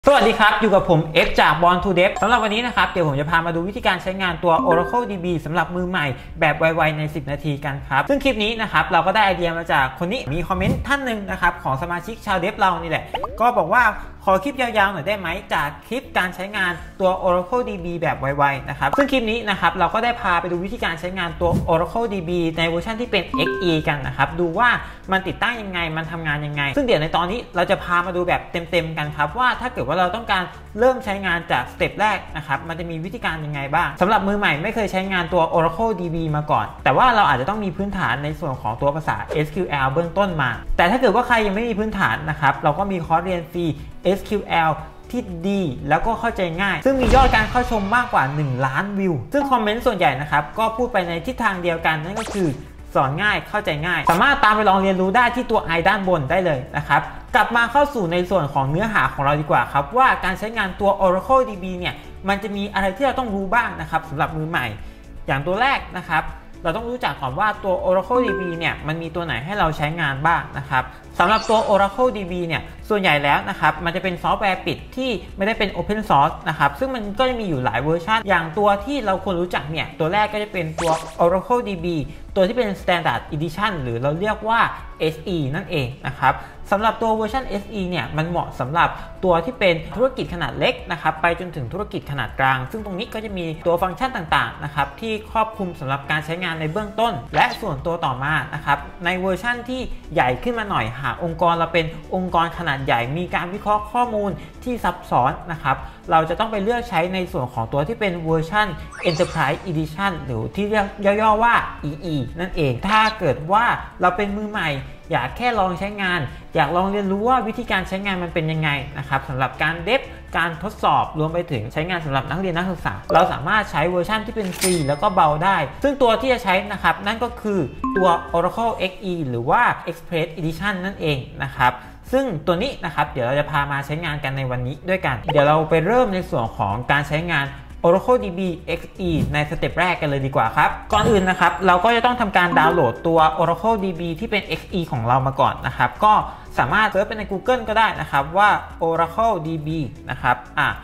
สวัสดีครับอยู่กับผม F จาก Born to Dev สำหรับวันนี้นะครับเดี๋ยวผมจะพามาดูวิธีการใช้งานตัว Oracle DB สำหรับมือใหม่แบบไวๆใน10นาทีกันครับซึ่งคลิปนี้นะครับเราก็ได้ไอเดียมาจากคนนี้มีคอมเมนต์ท่านหนึ่งนะครับของสมาชิกชาวเดฟเรานี่แหละก็บอกว่าขอคลิปยาวๆหน่อยได้ไหมจากคลิปการใช้งานตัว Oracle DB แบบไวๆนะครับซึ่งคลิปนี้นะครับเราก็ได้พาไปดูวิธีการใช้งานตัว Oracle DB ในเวอร์ชันที่เป็น XE กันนะครับดูว่ามันติดตั้งยังไงมันทำงานยังไงซึ่งเดี๋ยวในตอนนี้เราจะพามาดูแบบเต็มๆกันครับว่าถ้าเกิดว่าเราต้องการเริ่มใช้งานจากสเต็ปแรกนะครับมันจะมีวิธีการยังไงบ้างสำหรับมือใหม่ไม่เคยใช้งานตัว Oracle DB มาก่อนแต่ว่าเราอาจจะต้องมีพื้นฐานในส่วนของตัวภาษา SQL เบื้องต้นมาแต่ถ้าเกิดว่าใครยังไม่มีพื้นฐานนะครับเราก็มีคอร์สเรียนฟรี SQL ที่ดีแล้วก็เข้าใจง่ายซึ่งมียอดการเข้าชมมากกว่า1ล้านวิวซึ่งคอมเมนต์ส่วนใหญ่นะครับก็พูดไปในทิศทางเดียวกันนั่นก็คือสอนง่ายเข้าใจง่ายสามารถตามไปลองเรียนรู้ได้ที่ตัวไอด้านบนได้เลยนะครับกลับมาเข้าสู่ในส่วนของเนื้อหาของเราดีกว่าครับว่าการใช้งานตัว Oracle DB เนี่ยมันจะมีอะไรที่เราต้องรู้บ้างนะครับสำหรับมือใหม่อย่างตัวแรกนะครับเราต้องรู้จักก่อนว่าตัว Oracle DB เนี่ยมันมีตัวไหนให้เราใช้งานบ้างนะครับสำหรับตัว Oracle DB เนี่ยส่วนใหญ่แล้วนะครับมันจะเป็นซอฟต์แวร์ปิดที่ไม่ได้เป็น Open Source นะครับซึ่งมันก็จะมีอยู่หลายเวอร์ชันอย่างตัวที่เราควรรู้จักเนี่ยตัวแรกก็จะเป็นตัว Oracle DB ตัวที่เป็น Standard Edition หรือเราเรียกว่า SE นั่นเองนะครับสำหรับตัวเวอร์ชัน SE เนี่ยมันเหมาะสำหรับตัวที่เป็นธุรกิจขนาดเล็กนะครับไปจนถึงธุรกิจขนาดกลางซึ่งตรงนี้ก็จะมีตัวฟังก์ชันต่างๆนะครับที่ครอบคลุมสำหรับการใช้งานในเบื้องต้นและส่วนตัวต่อมานะครับในเวอร์ชั่นที่ใหญ่ขึ้นมาหน่อยหากองค์กรเราเป็นองค์กรขนาดใหญ่มีการวิเคราะห์ข้อมูลที่ซับซ้อนนะครับเราจะต้องไปเลือกใช้ในส่วนของตัวที่เป็นเวอร์ชัน Enterprise Edition หรือที่เรียกย่อๆว่า EE นั่นเองถ้าเกิดว่าเราเป็นมือใหม่อยากแค่ลองใช้งานอยากลองเรียนรู้ว่าวิธีการใช้งานมันเป็นยังไงนะครับสำหรับการเดฟการทดสอบรวมไปถึงใช้งานสำหรับนักเรียนนักศึกษาเราสามารถใช้เวอร์ชันที่เป็นฟรีแล้วก็เบาได้ซึ่งตัวที่จะใช้นะครับนั่นก็คือตัว Oracle XE หรือว่า Express Edition นั่นเองนะครับซึ่งตัวนี้นะครับเดี๋ยวเราจะพามาใช้งานกันในวันนี้ด้วยกันเดี๋ยวเราไปเริ่มในส่วนของการใช้งาน Oracle DB XE ในสเต็ปแรกกันเลยดีกว่าครับก่อนอื่นนะครับเราก็จะต้องทำการดาวน์โหลดตัว Oracle DB ที่เป็น XE ของเรามาก่อนนะครับก็สามารถเซิร์ชไปใน Google ก็ได้นะครับว่า Oracle DB นะครับ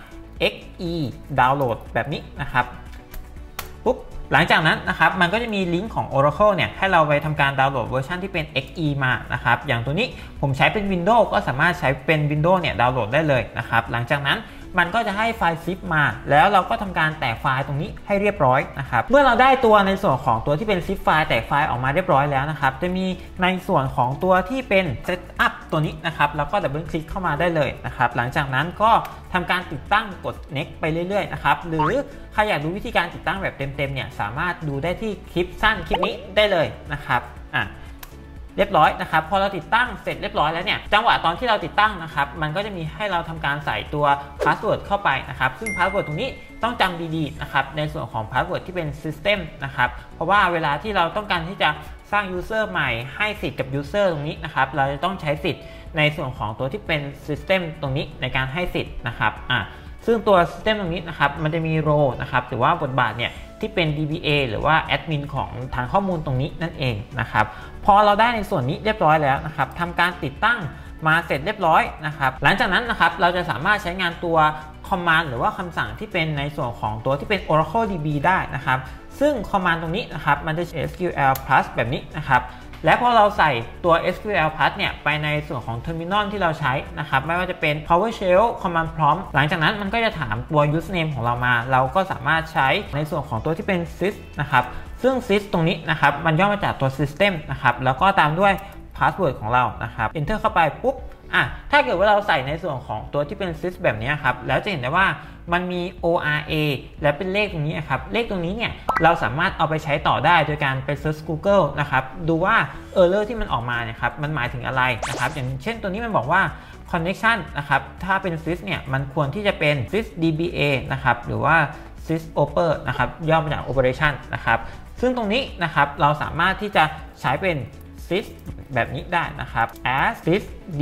XE ดาวน์โหลดแบบนี้นะครับปุ๊บหลังจากนั้นนะครับมันก็จะมีลิงก์ของ Oracle เนี่ยให้เราไปทำการดาวน์โหลดเวอร์ชันที่เป็น XE มานะครับอย่างตัวนี้ผมใช้เป็น Windows ก็สามารถใช้เป็น Windows เนี่ยดาวน์โหลดได้เลยนะครับหลังจากนั้นมันก็จะให้ไฟล์ zip มาแล้วเราก็ทำการแตกไฟล์ตรงนี้ให้เรียบร้อยนะครับเมื่อเราได้ตัวในส่วนของตัวที่เป็น zip ไฟล์แตกไฟล์ออกมาเรียบร้อยแล้วนะครับจะมีในส่วนของตัวที่เป็น setup ตัวนี้นะครับแล้วก็ดับเบิลคลิกเข้ามาได้เลยนะครับหลังจากนั้นก็ทำการติดตั้งกด next ไปเรื่อยๆนะครับหรือใครอยากดูวิธีการติดตั้งแบบเต็มๆเนี่ยสามารถดูได้ที่คลิปสั้นคลิปนี้ได้เลยนะครับเรียบร้อยนะครับพอเราติดตั้งเสร็จเรียบร้อยแล้วเนี่ยจังหวะตอนที่เราติดตั้งนะครับมันก็จะมีให้เราทำการใส่ตัวพาสเวิร์ดเข้าไปนะครับซึ่งพาสเวิร์ดตรงนี้ต้องจำดีๆนะครับในส่วนของพาสเวิร์ดที่เป็น System นะครับเพราะว่าเวลาที่เราต้องการที่จะสร้าง User ใหม่ให้สิทธิ์กับ User ตรงนี้นะครับเราจะต้องใช้สิทธิ์ในส่วนของตัวที่เป็น System ตรงนี้ในการให้สิทธิ์นะครับซึ่งตัว System ตรงนี้นะครับมันจะมีโรนะครับหรือว่าบทบาทเนี่ยที่เป็น DBA หรือว่าแอดมินของฐานข้อมูลตรงนี้นั่นเองนะครับพอเราได้ในส่วนนี้เรียบร้อยแล้วนะครับทำการติดตั้งมาเสร็จเรียบร้อยนะครับหลังจากนั้นนะครับเราจะสามารถใช้งานตัว command หรือว่าคำสั่งที่เป็นในส่วนของตัวที่เป็น Oracle DB ได้นะครับซึ่ง command ตรงนี้นะครับมันจะ SQL plus แบบนี้นะครับและพอเราใส่ตัว SQL plus เนี่ยไปในส่วนของ terminal ที่เราใช้นะครับไม่ว่าจะเป็น PowerShell Command Prompt หลังจากนั้นมันก็จะถามตัว username ของเรามาเราก็สามารถใช้ในส่วนของตัวที่เป็น sys นะครับซึ่ง sys ตรงนี้นะครับมันย่อมาจากตัว system นะครับแล้วก็ตามด้วย password ของเรานะครับ enter เข้าไปปุ๊บถ้าเกิดว่าเราใส่ในส่วนของตัวที่เป็น sys แบบนี้ครับแล้วจะเห็นได้ว่ามันมี ORA และเป็นเลขตรงนี้ครับเลขตรงนี้เนี่ยเราสามารถเอาไปใช้ต่อได้โดยการไป search Google นะครับดูว่า error ที่มันออกมาเนี่ยครับมันหมายถึงอะไรนะครับอย่างเช่นตัวนี้มันบอกว่า connection นะครับถ้าเป็น sys เนี่ยมันควรที่จะเป็น sys DBA นะครับหรือว่า sys oper นะครับย่อมาจาก operation นะครับซึ่งตรงนี้นะครับเราสามารถที่จะใช้เป็นsys แบบนี้ได้นะครับ as sys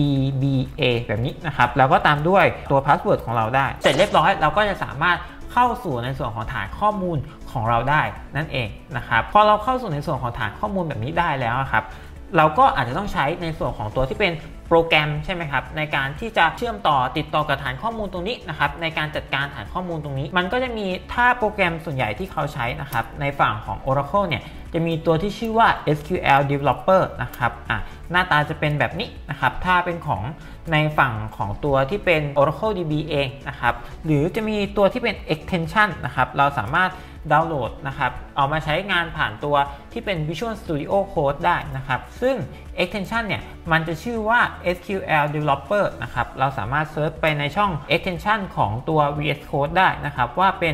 dba แบบนี้นะครับแล้วก็ตามด้วยตัว password ของเราได้เสร็จเรียบร้อยเราก็จะสามารถเข้าสู่ในส่วนของฐานข้อมูลของเราได้นั่นเองนะครับพอเราเข้าสู่ในส่วนของฐานข้อมูลแบบนี้ได้แล้วครับเราก็อาจจะต้องใช้ในส่วนของตัวที่เป็นโปรแกรมใช่ไหมครับในการที่จะเชื่อมต่อติดต่อกับฐานข้อมูลตรงนี้นะครับในการจัดการฐานข้อมูลตรงนี้มันก็จะมีถ้าโปรแกรมส่วนใหญ่ที่เขาใช้นะครับในฝั่งของ Oracle เนี่ยจะมีตัวที่ชื่อว่า SQL Developer นะครับหน้าตาจะเป็นแบบนี้นะครับถ้าเป็นของในฝั่งของตัวที่เป็น Oracle DB เองนะครับหรือจะมีตัวที่เป็น extension นะครับเราสามารถดาวน์โหลดนะครับเอามาใช้งานผ่านตัวที่เป็น Visual Studio Code ได้นะครับซึ่ง extension เนี่ยมันจะชื่อว่า SQL Developer นะครับเราสามารถเซิร์ชไปในช่อง extension ของตัว VS Code ได้นะครับว่าเป็น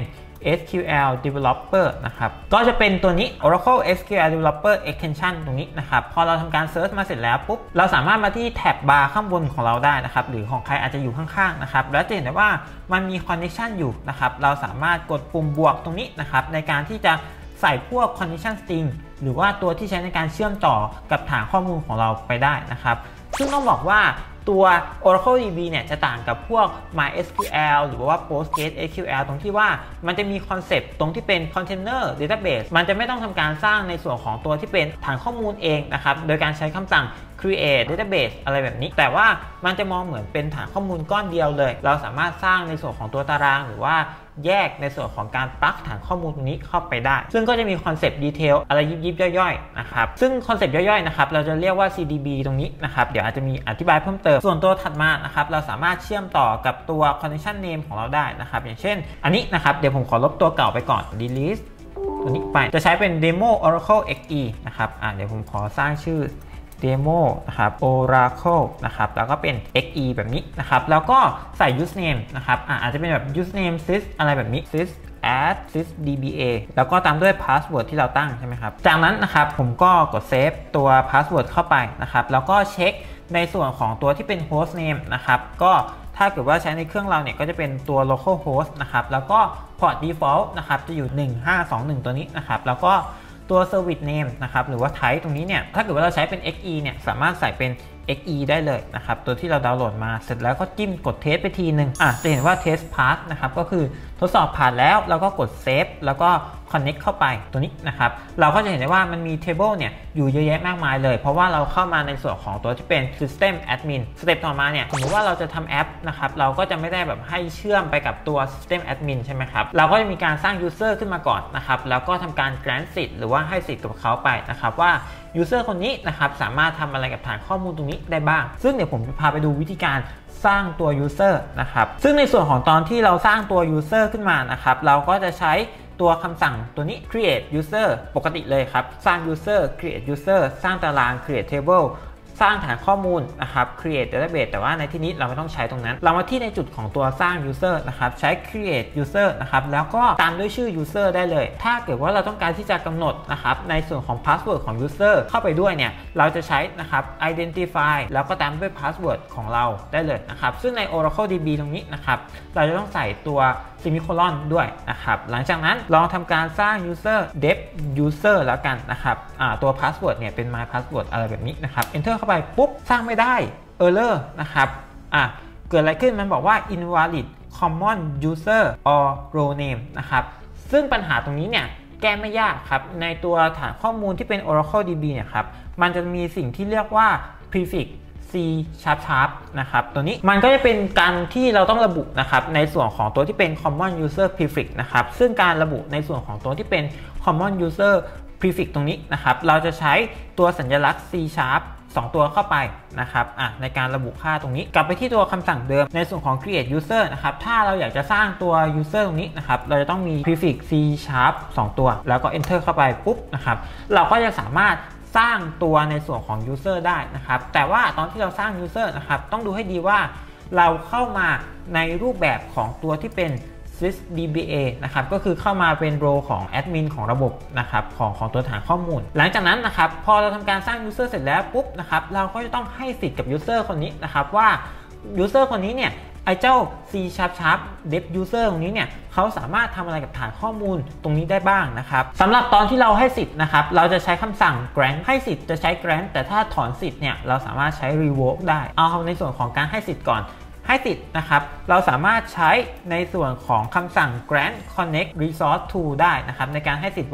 SQL Developer นะครับก็จะเป็นตัวนี้ Oracle SQL Developer Extension ตรงนี้นะครับพอเราทำการเซิร์ชมาเสร็จแล้วปุ๊บเราสามารถมาที่แท็บบาร์ข้างบนของเราได้นะครับหรือของใครอาจจะอยู่ข้างๆนะครับแล้วจะเห็นได้ว่ามันมี Connection อยู่นะครับเราสามารถกดปุ่มบวกตรงนี้นะครับในการที่จะใส่พวก Connection String หรือว่าตัวที่ใช้ในการเชื่อมต่อกับฐานข้อมูลของเราไปได้นะครับซึ่งต้องบอกว่าตัว Oracle DB เนี่ยจะต่างกับพวก MySQL หรือว่า PostgreSQL ตรงที่ว่ามันจะมีคอนเซปต์ตรงที่เป็น Container Database มันจะไม่ต้องทำการสร้างในส่วนของตัวที่เป็นฐานข้อมูลเองนะครับโดยการใช้คำสั่ง create database อะไรแบบนี้แต่ว่ามันจะมองเหมือนเป็นฐานข้อมูลก้อนเดียวเลยเราสามารถสร้างในส่วนของตัวตารางหรือว่าแยกในส่วนของการปลั๊กฐานข้อมูลตรงนี้เข้าไปได้ซึ่งก็จะมีคอนเซปต์ดีเทลอะไรยิบย่อยๆนะครับซึ่งคอนเซปต์ย่อยๆนะครับเราจะเรียกว่า CDB ตรงนี้นะครับเดี๋ยวอาจจะมีอธิบายเพิ่มเติมส่วนตัวถัดมานะครับเราสามารถเชื่อมต่อกับตัว connection name ของเราได้นะครับอย่างเช่นอันนี้นะครับเดี๋ยวผมขอลบตัวเก่าไปก่อน delete ตัวนี้ไปจะใช้เป็น demo oracle xe นะครับเดี๋ยวผมขอสร้างชื่อdemo นะครับ Oracle นะครับแล้วก็เป็น xe แบบนี้นะครับแล้วก็ใส่ username นะครับอาจจะเป็นแบบ username sys อะไรแบบนี้ sys add sysdba แล้วก็ตามด้วย password ที่เราตั้งใช่ไหมครับจากนั้นนะครับผมก็กด save ตัว password เข้าไปนะครับแล้วก็เช็คในส่วนของตัวที่เป็น host name นะครับก็ถ้าเกิดว่าใช้ในเครื่องเราเนี่ยก็จะเป็นตัว local host นะครับแล้วก็ port default นะครับจะอยู่1521ตัวนี้นะครับแล้วก็ตัว service name นะครับหรือว่า type ตรงนี้เนี่ยถ้าเกิดว่าเราใช้เป็น xe เนี่ยสามารถใส่เป็น xe ได้เลยนะครับตัวที่เราดาวน์โหลดมาเสร็จแล้วก็จิ้มกดเทสไปทีนึงจะเห็นว่า test pass นะครับก็คือทดสอบผ่านแล้วเราก็กด save แล้วก็ connect เข้าไปตัวนี้นะครับเราก็จะเห็นได้ว่ามันมี table เนี่ยอยู่เยอะแยะมากมายเลยเพราะว่าเราเข้ามาในส่วนของตัวที่เป็น system admin สเต็ปต่อมาเนี่ยสมมติว่าเราจะทำแอปนะครับเราก็จะไม่ได้แบบให้เชื่อมไปกับตัว system admin ใช่ไหมครับเราก็จะมีการสร้าง user ขึ้นมาก่อนนะครับแล้วก็ทำการ grant สิทธิ์หรือว่าให้สิทธิ์กับเขาไปนะครับว่า user คนนี้นะครับสามารถทำอะไรกับฐานข้อมูลตรงนี้ได้บ้างซึ่งเดี๋ยวผมจะพาไปดูวิธีการสร้างตัว user นะครับซึ่งในส่วนของตอนที่เราสร้างตัว user ขึ้นมานะครับเราก็จะใช้ตัวคำสั่งตัวนี้ create user ปกติเลยครับสร้าง user create user สร้างตาราง create table สร้างฐานข้อมูลนะครับ create database แต่ว่าในที่นี้เราไม่ต้องใช้ตรงนั้นเรามาที่ในจุดของตัวสร้าง user นะครับใช้ create user นะครับแล้วก็ตามด้วยชื่อ user ได้เลยถ้าเกิดว่าเราต้องการที่จะกำหนดนะครับในส่วนของ password ของ user เข้าไปด้วยเนี่ยเราจะใช้นะครับ identify แล้วก็ตามด้วย password ของเราได้เลยนะครับซึ่งใน Oracle DB ตรงนี้นะครับเราจะต้องใส่ตัวsemicolon ด้วยนะครับหลังจากนั้นลองทำการสร้าง user def user แล้วกันนะครับตัว password เนี่ยเป็น my password อะไรแบบนี้นะครับ enter เข้าไปปุ๊บสร้างไม่ได้ error นะครับเกิดอะไรขึ้นมันบอกว่า invalid common user or role name นะครับซึ่งปัญหาตรงนี้เนี่ยแก้ไม่ยากครับในตัวฐานข้อมูลที่เป็น Oracle DB เนี่ยครับมันจะมีสิ่งที่เรียกว่า prefix C sharp นะครับตัวนี้มันก็จะเป็นการที่เราต้องระบุนะครับในส่วนของตัวที่เป็น common user prefix นะครับซึ่งการระบุในส่วนของตัวที่เป็น common user prefix ตรงนี้นะครับเราจะใช้ตัวสัญลักษณ์ C sharp 2 ตัวเข้าไปนะครับในการระบุค่าตรงนี้กลับไปที่ตัวคำสั่งเดิมในส่วนของ create user นะครับถ้าเราอยากจะสร้างตัว user ตรงนี้นะครับเราจะต้องมี prefix C sharp 2 ตัวแล้วก็ enter เข้าไปปุ๊บนะครับเราก็จะสามารถสร้างตัวในส่วนของ user ได้นะครับแต่ว่าตอนที่เราสร้าง user นะครับต้องดูให้ดีว่าเราเข้ามาในรูปแบบของตัวที่เป็น sysdba นะครับก็คือเข้ามาเป็นโรของแอดมินของระบบนะครับของตัวฐานข้อมูลหลังจากนั้นนะครับพอเราทำการสร้าง user เสร็จแล้วปุ๊บนะครับเราก็จะต้องให้สิทธิ์กับ user คนนี้นะครับว่า user คนนี้เนี่ยไอ้เจ้า C sharp def user ตรงนี้เนี่ยเขาสามารถทำอะไรกับฐานข้อมูลตรงนี้ได้บ้างนะครับสำหรับตอนที่เราให้สิทธิ์นะครับเราจะใช้คำสั่ง grant ให้สิทธิ์จะใช้ grant แต่ถ้าถอนสิทธิ์เนี่ยเราสามารถใช้ revoke ได้เอาในส่วนของการให้สิทธิ์ก่อนให้สิทธิ์นะครับเราสามารถใช้ในส่วนของคำสั่ง grant connect resource to ได้นะครับในการให้สิทธิ์ว่า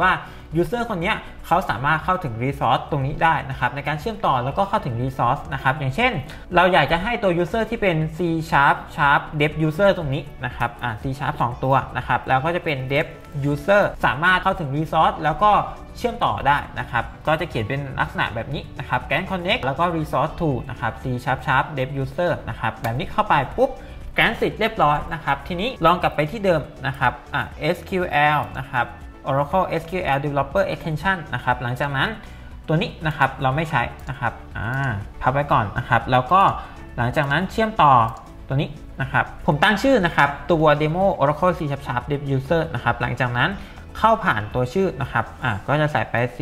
user คนนี้เขาสามารถเข้าถึง resource ตรงนี้ได้นะครับในการเชื่อมต่อแล้วก็เข้าถึง resource นะครับอย่างเช่นเราอยากจะให้ตัว user ที่เป็น C# dev user ตรงนี้นะครับC# 2 ตัวนะครับแล้วก็จะเป็น dev user สามารถเข้าถึง resource แล้วก็เชื่อมต่อได้นะครับก็จะเขียนเป็นลักษณะแบบนี้นะครับ Gan connect แล้วก็ resource to นะครับ C# dev user นะครับแบบนี้เข้าไปปุ๊บแกนเสร็จเรียบร้อยนะครับทีนี้ลองกลับไปที่เดิมนะครับSQL นะครับ Oracle SQL Developer Extension นะครับหลังจากนั้นตัวนี้นะครับเราไม่ใช้นะครับพับไว้ก่อนนะครับแล้วก็หลังจากนั้นเชื่อมต่อตัวนี้นะครับผมตั้งชื่อนะครับตัว Demo Oracle C# Dev User นะครับหลังจากนั้นเข้าผ่านตัวชื่อนะครับก็จะใส่ไป C#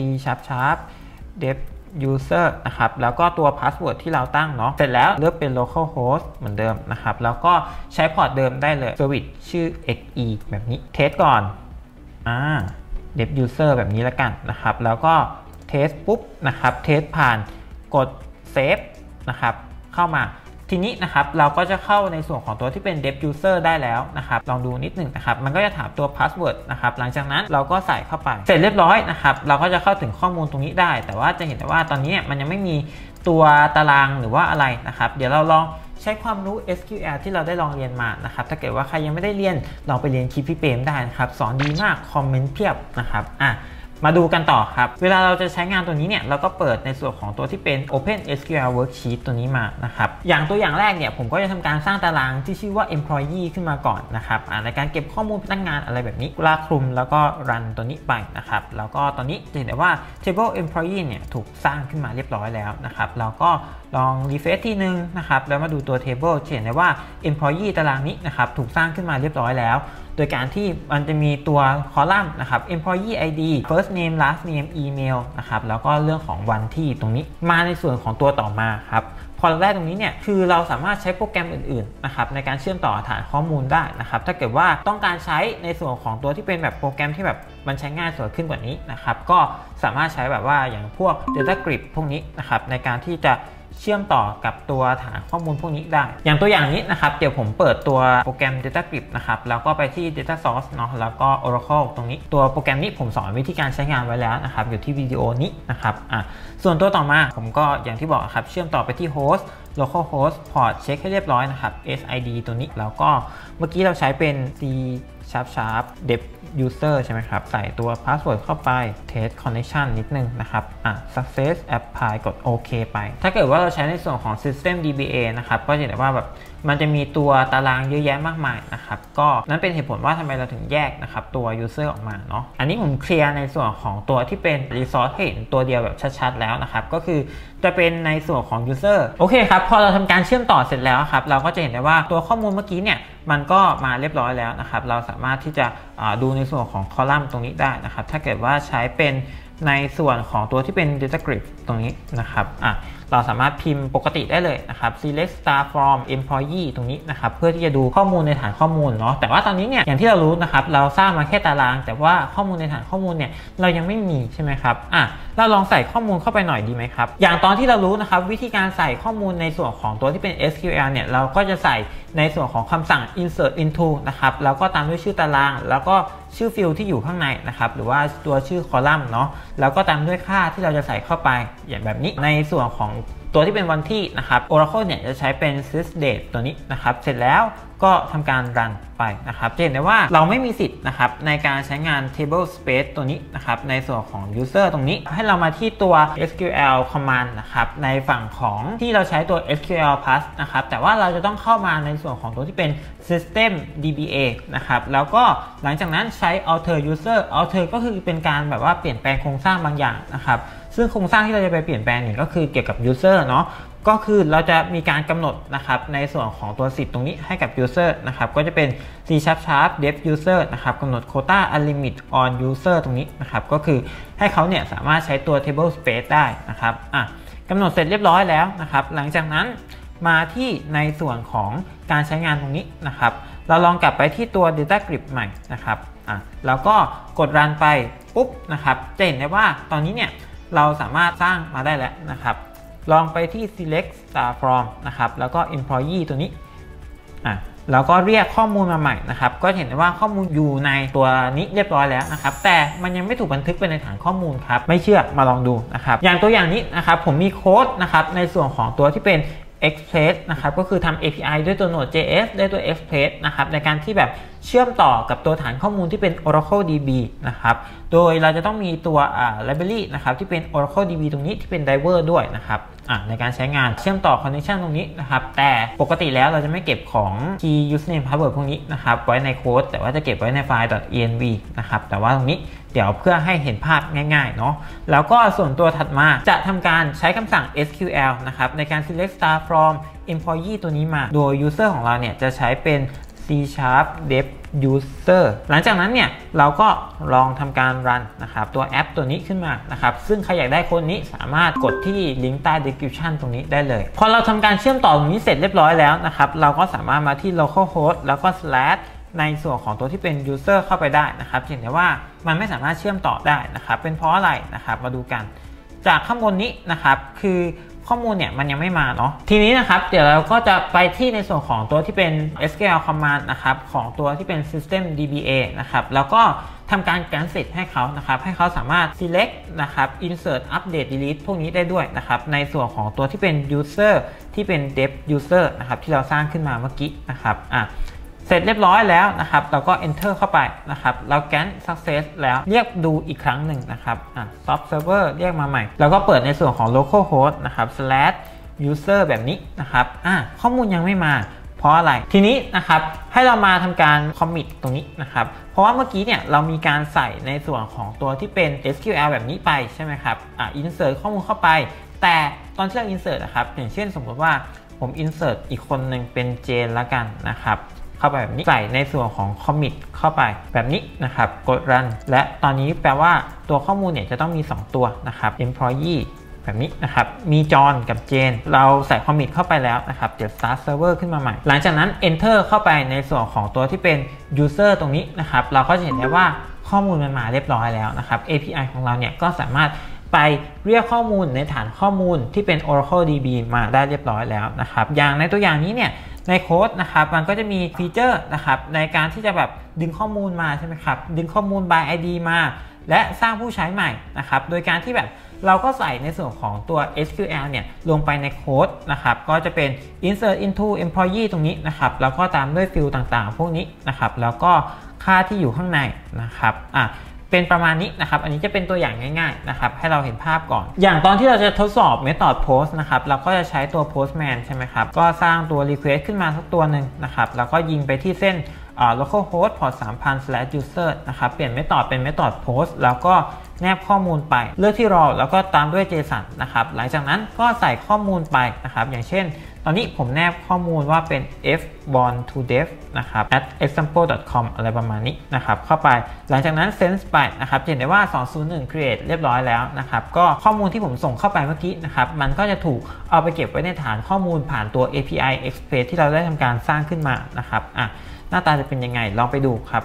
Dev user นะครับแล้วก็ตัว password ที่เราตั้งเนาะเสร็จแล้วเลือกเป็น localhost เหมือนเดิมนะครับแล้วก็ใช้พอร์ตเดิมได้เลย service ชื่อ xe แบบนี้เทสก่อนdev user แบบนี้แล้วกันนะครับแล้วก็เทสปุ๊บนะครับเทสผ่านกด save นะครับเข้ามาทีนี้นะครับเราก็จะเข้าในส่วนของตัวที่เป็น dev user ได้แล้วนะครับลองดูนิดหนึ่งนะครับมันก็จะถามตัว password นะครับหลังจากนั้นเราก็ใส่เข้าไปเสร็จเรียบร้อยนะครับเราก็จะเข้าถึงข้อมูลตรงนี้ได้แต่ว่าจะเห็นได้ว่าตอนนี้มันยังไม่มีตัวตารางหรือว่าอะไรนะครับเดี๋ยวเราลองใช้ความรู้ SQL ที่เราได้ลองเรียนมานะครับถ้าเกิดว่าใครยังไม่ได้เรียนลองไปเรียนคลิปพี่เปรมได้นะครับสอนดีมากคอมเมนต์เพียบนะครับมาดูกันต่อครับเวลาเราจะใช้งานตัวนี้เนี่ยเราก็เปิดในส่วนของตัวที่เป็น Open SQL Worksheet ตัวนี้มานะครับอย่างตัวอย่างแรกเนี่ยผมก็จะทำการสร้างตารางที่ชื่อว่า Employee ขึ้นมาก่อนนะครับในการเก็บข้อมูลพนักงานอะไรแบบนี้ลากคลุมแล้วก็รันตัวนี้ไปนะครับแล้วก็ตอนนี้จะเห็นได้ว่า Table Employee เนี่ยถูกสร้างขึ้นมาเรียบร้อยแล้วนะครับเราก็ลอง refresh ทีนึงนะครับแล้วมาดูตัว Table จะเห็นได้ว่า Employee ตารางนี้นะครับถูกสร้างขึ้นมาเรียบร้อยแล้วโดยการที่มันจะมีตัวคอลัมน์นะครับ employee id first name last name email นะครับแล้วก็เรื่องของวันที่ตรงนี้มาในส่วนของตัวต่อมาครับพอเราได้ตรงนี้เนี่ยคือเราสามารถใช้โปรแกรมอื่นๆนะครับในการเชื่อมต่อฐานข้อมูลได้นะครับถ้าเกิดว่าต้องการใช้ในส่วนของตัวที่เป็นแบบโปรแกรมที่แบบมันใช้ง่ายสวยขึ้นกว่านี้นะครับก็สามารถใช้แบบว่าอย่างพวก Data Grid พวกนี้นะครับในการที่จะเชื่อมต่อกับตัวฐานข้อมูลพวกนี้ได้อย่างตัวอย่างนี้นะครับเดี๋ยวผมเปิดตัวโปรแกรม Data Grid นะครับแล้วก็ไปที่ Data Source เนาะแล้วก็ Oracle ตรงนี้ตัวโปรแกรมนี้ผมสอนวิธีการใช้งานไว้แล้วนะครับอยู่ที่วิดีโอนี้นะครับส่วนตัวต่อมาผมก็อย่างที่บอกครับเชื่อมต่อไปที่ Host Localhost Port เช็คให้เรียบร้อยนะครับ SID ตัวนี้แล้วก็เมื่อกี้เราใช้เป็น C# dev user ใช่ไหมครับใส่ตัว password เข้าไป test connection นิดนึงนะครับsuccess apply กดโอเคไปถ้าเกิดว่าเราใช้ในส่วนของ system DBA นะครับก็จะเห็นว่าแบบมันจะมีตัวตารางเยอะแยะมากมายนะครับก็นั่นเป็นเหตุผลว่าทำไมเราถึงแยกนะครับตัว user ออกมาเนาะอันนี้ผมเคลียร์ในส่วนของตัวที่เป็น resource ให้เห็นตัวเดียวแบบชัดๆแล้วนะครับก็คือจะเป็นในส่วนของ user โอเคครับพอเราทำการเชื่อมต่อเสร็จแล้วครับเราก็จะเห็นได้ว่าตัวข้อมูลเมื่อกี้เนี่ยมันก็มาเรียบร้อยแล้วนะครับเราสามารถที่จะดูในส่วนของคอลัมน์ตรงนี้ได้นะครับถ้าเกิดว่าใช้เป็นในส่วนของตัวที่เป็น Data Grid ตรงนี้นะครับเราสามารถพิมพ์ปกติได้เลยนะครับ select star from employee ตรงนี้นะครับเพื่อที่จะดูข้อมูลในฐานข้อมูลเนาะแต่ว่าตอนนี้เนี่ยอย่างที่เรารู้นะครับเราสร้างมาแค่ตารางแต่ว่าข้อมูลในฐานข้อมูลเนี่ยเรายังไม่มีใช่ไหมครับเราลองใส่ข้อมูลเข้าไปหน่อยดีไหมครับอย่างตอนที่เรารู้นะครับวิธีการใส่ข้อมูลในส่วนของตัวที่เป็น SQL เนี่ยเราก็จะใส่ในส่วนของคำสั่ง insert into นะครับแล้วก็ตามด้วยชื่อตารางแล้วก็ชื่อฟิลที่อยู่ข้างในนะครับหรือว่าตัวชื่อคอลัมน์เนาะแล้วก็ตามด้วยค่าที่เราจะใส่เข้าไปอย่างแบบนี้ในส่วนของตัวที่เป็นวันที่นะครับ Oracle เนี่ยจะใช้เป็น sysdate ตัวนี้นะครับเสร็จแล้วก็ทำการรันไปนะครับจะเห็นได้ว่าเราไม่มีสิทธิ์นะครับในการใช้งาน table space ตัวนี้นะครับในส่วนของ user ตรงนี้ให้เรามาที่ตัว SQL command นะครับในฝั่งของที่เราใช้ตัว SQL plus นะครับแต่ว่าเราจะต้องเข้ามาในส่วนของตัวที่เป็น system DBA นะครับแล้วก็หลังจากนั้นใช้ alter user alter ก็คือเป็นการแบบว่าเปลี่ยนแปลงโครงสร้างบางอย่างนะครับซึ่งโครงสร้างที่เราจะไปเปลี่ยนแปลงนี่ก็คือเกี่ยวกับ user เนาะก็คือเราจะมีการกำหนดนะครับในส่วนของตัวสิทธิ์ตรงนี้ให้กับ user นะครับก็จะเป็น C# dev user นะครับกำหนด quota unlimit on user ตรงนี้นะครับก็คือให้เขาเนี่ยสามารถใช้ตัว table space ได้นะครับกำหนดเสร็จเรียบร้อยแล้วนะครับหลังจากนั้นมาที่ในส่วนของการใช้งานตรงนี้นะครับเราลองกลับไปที่ตัว data grid ใหม่นะครับแล้วก็กดรันไปปุ๊บนะครับจะเห็นได้ว่าตอนนี้เนี่ยเราสามารถสร้างมาได้แล้วนะครับลองไปที่ select star from นะครับแล้วก็ employee ตัวนี้แล้วก็เรียกข้อมูลมาใหม่นะครับก็เห็นได้ว่าข้อมูลอยู่ในตัวนี้เรียบร้อยแล้วนะครับแต่มันยังไม่ถูกบันทึกไปในฐานข้อมูลครับไม่เชื่อมาลองดูนะครับอย่างตัวอย่างนี้นะครับผมมีโค้ดนะครับในส่วนของตัวที่เป็น Express นะครับก็คือทำ API ด้วยตัว Node.js ด้วยตัว Express นะครับในการที่แบบเชื่อมต่อกับตัวฐานข้อมูลที่เป็น Oracle DB นะครับโดยเราจะต้องมีตัวlibrary นะครับที่เป็น Oracle DB ตรงนี้ที่เป็น driver ด้วยนะครับในการใช้งานเชื่อมต่อ connection ตรงนี้นะครับแต่ปกติแล้วเราจะไม่เก็บของ key username password พวกนี้นะครับไว้ในโค้ดแต่ว่าจะเก็บไว้ในไฟล์ .env นะครับแต่ว่าตรงนี้เดี๋ยวเพื่อให้เห็นภาพง่ายๆเนาะแล้วก็ส่วนตัวถัดมาจะทำการใช้คำสั่ง SQL นะครับในการ select star from employee ตัวนี้มาโดย user ของเราเนี่ยจะใช้เป็น C# dev user หลังจากนั้นเนี่ยเราก็ลองทำการ run นะครับตัวแอปตัวนี้ขึ้นมานะครับซึ่งใครอยากได้โค้ดนี้สามารถกดที่ลิงก์ใต้ description ตรงนี้ได้เลยพอเราทำการเชื่อมต่อตรงนี้เสร็จเรียบร้อยแล้วนะครับเราก็สามารถมาที่ localhost แล้วก็ slash ในส่วนของตัวที่เป็น user เข้าไปได้นะครับเห็นได้ว่ามันไม่สามารถเชื่อมต่อได้นะครับเป็นเพราะอะไรนะครับมาดูกันจากข้างบนนี้นะครับคือข้อมูลเนี่ยมันยังไม่มาเนาะทีนี้นะครับเดี๋ยวเราก็จะไปที่ในส่วนของตัวที่เป็น SQL command นะครับของตัวที่เป็น system DBA นะครับแล้วก็ทำการ grant set ให้เขานะครับให้เขาสามารถ select นะครับ insert update delete พวกนี้ได้ด้วยนะครับในส่วนของตัวที่เป็น user ที่เป็น dev user นะครับที่เราสร้างขึ้นมาเมื่อกี้นะครับเสร็จเรียบร้อยแล้วนะครับเราก็ enter เข้าไปนะครับเรา grant success แล้วเรียกดูอีกครั้งหนึ่งนะครับsoft server เรียกมาใหม่แล้วก็เปิดในส่วนของ localhost นะครับ /user แบบนี้นะครับข้อมูลยังไม่มาเพราะอะไรทีนี้นะครับให้เรามาทำการ commit ตรงนี้นะครับเพราะว่าเมื่อกี้เนี่ยเรามีการใส่ในส่วนของตัวที่เป็น SQL แบบนี้ไปใช่ไหมครับinsert ข้อมูลเข้าไปแต่ตอนที่เรา insert นะครับอย่างเช่นสมมติว่าผม insert อีกคนหนึ่งเป็นเจนละกันนะครับเข้าไปแบบนี้ใส่ในส่วนของ commit เข้าไปแบบนี้นะครับกด run และตอนนี้แปลว่าตัวข้อมูลเนี่ยจะต้องมี2ตัวนะครับ employee แบบนี้นะครับมีจอห์นกับเจนเราใส่ commit เข้าไปแล้วนะครับเดี๋ยว start server ขึ้นมาใหม่หลังจากนั้น enter เข้าไปในส่วนของตัวที่เป็น user ตรงนี้นะครับเราก็จะเห็นได้ว่าข้อมูลมันมาเรียบร้อยแล้วนะครับ API ของเราเนี่ยก็สามารถไปเรียกข้อมูลในฐานข้อมูลที่เป็น Oracle DB มาได้เรียบร้อยแล้วนะครับอย่างในตัวอย่างนี้เนี่ยในโค้ดนะครับมันก็จะมีฟีเจอร์นะครับในการที่จะแบบดึงข้อมูลมาใช่ไหมครับดึงข้อมูล by ID มาและสร้างผู้ใช้ใหม่นะครับโดยการที่แบบเราก็ใส่ในส่วนของตัว SQL เนี่ยลงไปในโค้ดนะครับก็จะเป็น insert into employee ตรงนี้นะครับแล้วก็ตามด้วยฟิลต่างๆพวกนี้นะครับแล้วก็ค่าที่อยู่ข้างในนะครับเป็นประมาณนี้นะครับอันนี้จะเป็นตัวอย่างง่ายๆนะครับให้เราเห็นภาพก่อนอย่างตอนที่เราจะทดสอบ method post นะครับเราก็จะใช้ตัว postman ใช่ไหมครับก็สร้างตัว request ขึ้นมาสักตัวหนึ่งนะครับแล้วก็ยิงไปที่เส้นlocalhost port 3000/user นะครับเปลี่ยน method เป็น method post แล้วก็แนบข้อมูลไปเลือกที่ raw แล้วก็ตามด้วย json นะครับหลังจากนั้นก็ใส่ข้อมูลไปนะครับอย่างเช่นตอนนี้ผมแนบข้อมูลว่าเป็น f_born_to_dev นะครับ @example.com อะไรประมาณนี้นะครับเข้าไปหลังจากนั้น send ไปนะครับเห็นได้ว่า201 create เรียบร้อยแล้วนะครับก็ข้อมูลที่ผมส่งเข้าไปเมื่อกี้นะครับมันก็จะถูกเอาไปเก็บไว้ในฐานข้อมูลผ่านตัว API Express ที่เราได้ทำการสร้างขึ้นมานะครับหน้าตาจะเป็นยังไงลองไปดูครับ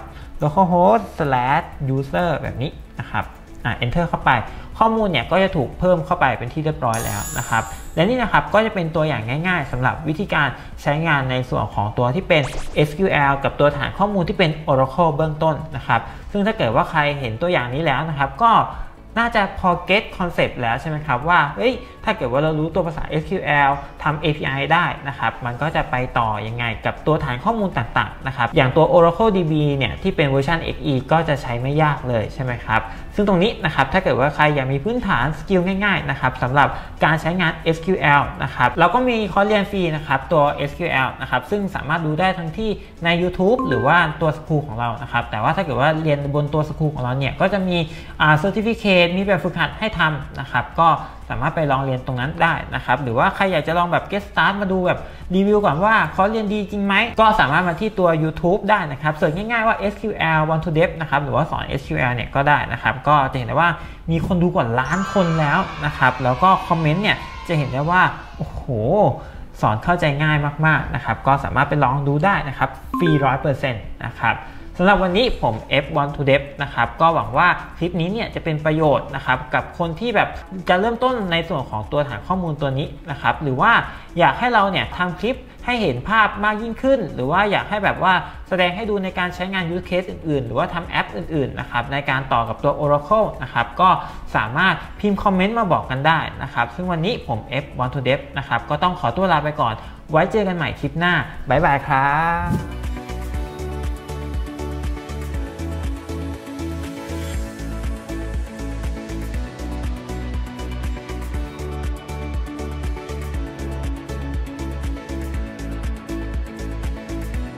localhost/user แบบนี้นะครับenter เข้าไปข้อมูลเนี่ยก็จะถูกเพิ่มเข้าไปเป็นที่เรียบร้อยแล้วนะครับและนี่นะครับก็จะเป็นตัวอย่างง่ายๆสำหรับวิธีการใช้งานในส่วนของตัวที่เป็น SQL กับตัวฐานข้อมูลที่เป็น Oracle เบื้องต้นนะครับซึ่งถ้าเกิดว่าใครเห็นตัวอย่างนี้แล้วนะครับก็น่าจะพอ get concept แล้วใช่ไหมครับว่าถ้าเกิดว่าเรารู้ตัวภาษา SQL ทำ API ได้นะครับมันก็จะไปต่อยังไงกับตัวฐานข้อมูลต่างๆนะครับอย่างตัว Oracle DB เนี่ยที่เป็นเวอร์ชัน XE ก็จะใช้ไม่ยากเลยใช่ไหมครับซึ่งตรงนี้นะครับถ้าเกิดว่าใครอยากมีพื้นฐานสกิลง่ายๆนะครับสำหรับการใช้งาน SQL นะครับเราก็มีคอร์สเรียนฟรีนะครับตัว SQL นะครับซึ่งสามารถดูได้ทั้งที่ใน YouTube หรือว่าตัวสคูลของเรานะครับแต่ว่าถ้าเกิดว่าเรียนบนตัวสคูลของเราเนี่ยก็จะมีcertificate มีแบบฝึกหัดให้ทำนะครับก็สามารถไปลองเรียนตรงนั้นได้นะครับหรือว่าใครอยากจะลองแบบ get start มาดูแบบรีวิวก่อนว่าคอร์สเรียนดีจริงไหมก็สามารถมาที่ตัว YouTube ได้นะครับเสิร์ชง่ายๆว่า SQL Want to Dev นะครับหรือว่าสอน SQL เนี่ยก็ได้นะครับก็จะเห็นได้ว่ามีคนดูกว่าล้านคนแล้วนะครับแล้วก็คอมเมนต์เนี่ยจะเห็นได้ว่าโอ้โหสอนเข้าใจง่ายมากๆนะครับก็สามารถไปลองดูได้นะครับฟรี 100% นะครับสำหรับวันนี้ผม Want to Dev นะครับก็หวังว่าคลิปนี้เนี่ยจะเป็นประโยชน์นะครับกับคนที่แบบจะเริ่มต้นในส่วนของตัวฐานข้อมูลตัวนี้นะครับหรือว่าอยากให้เราเนี่ยทำคลิปให้เห็นภาพมากยิ่งขึ้นหรือว่าอยากให้แบบว่าแสดงให้ดูในการใช้งาน use case อื่นๆหรือว่าทำแอปอื่นๆนะครับในการต่อกับตัว Oracle นะครับก็สามารถพิมพ์คอมเมนต์มาบอกกันได้นะครับซึ่งวันนี้ผม F Want to Dev นะครับก็ต้องขอตัวลาไปก่อนไว้เจอกันใหม่คลิปหน้าบ๊ายบายครับ